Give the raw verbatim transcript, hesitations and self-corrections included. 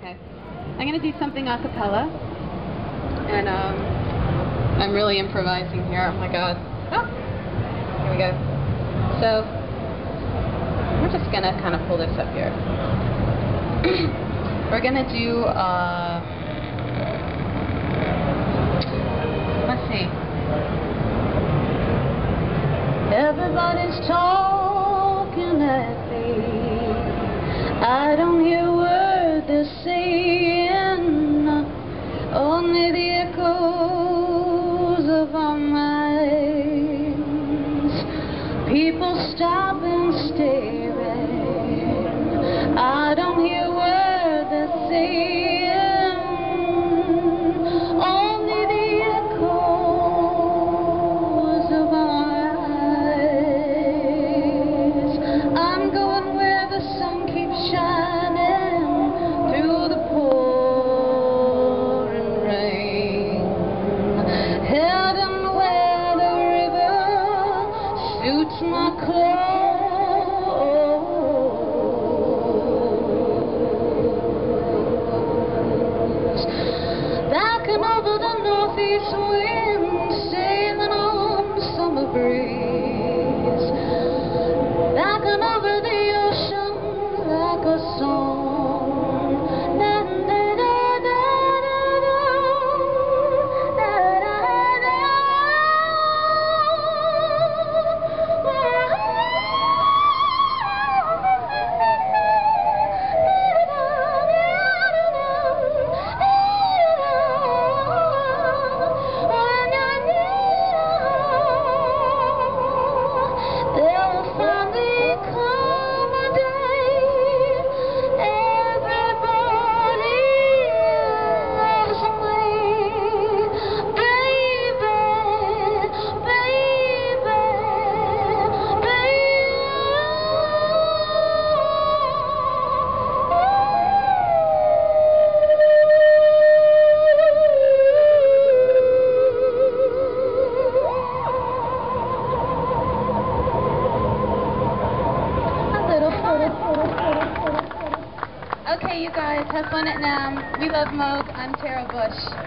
Okay. I'm going to do something a cappella. And um, I'm really improvising here. Oh my god. Oh! Here we go. So, we're just going to kind of pull this up here. We're going to do, uh, let's see. Everybody's talking at me. I don't hear words they're saying, only the echoes of our minds. People stop and staring. I don't hear words they're saying, only the echoes of our eyes. I'm going where the sun keeps shining through the pouring rain, heading where the river suits my clothes. Backing over the northeast wind, sailing on the summer breeze, backing over the ocean like a song. Na, na, na, na, na, na, na, there will finally come a day everybody loves me, baby, baby, Okay, you guys, have fun at NAMM. We love Moog. I'm Busch.